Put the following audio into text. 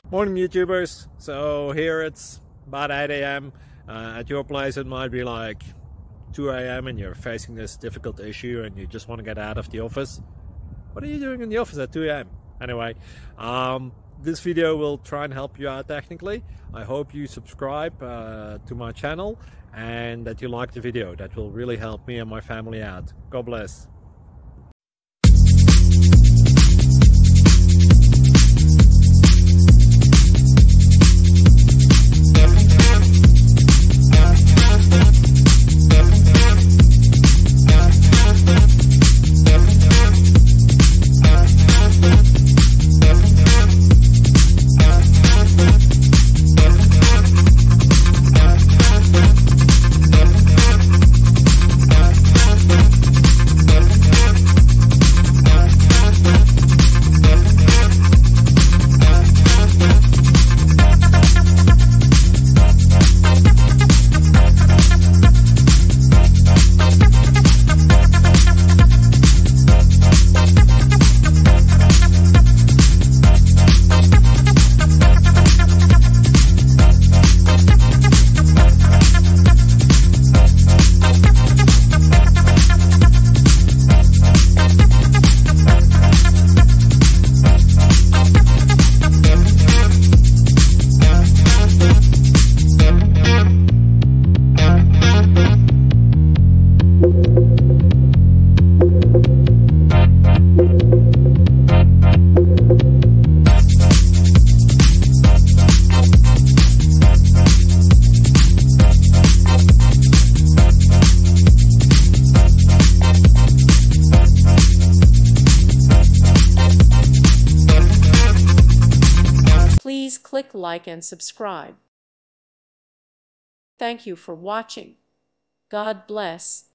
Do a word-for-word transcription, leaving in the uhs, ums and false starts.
Morning YouTubers. So here it's about eight A M Uh, at your place it might be like two A M and you're facing this difficult issue and you just want to get out of the office. What are you doing in the office at two A M? Anyway, um, this video will try and help you out technically. I hope you subscribe uh, to my channel and that you like the video. That will really help me and my family out. God bless. Please click like and subscribe. Thank you for watching. God bless.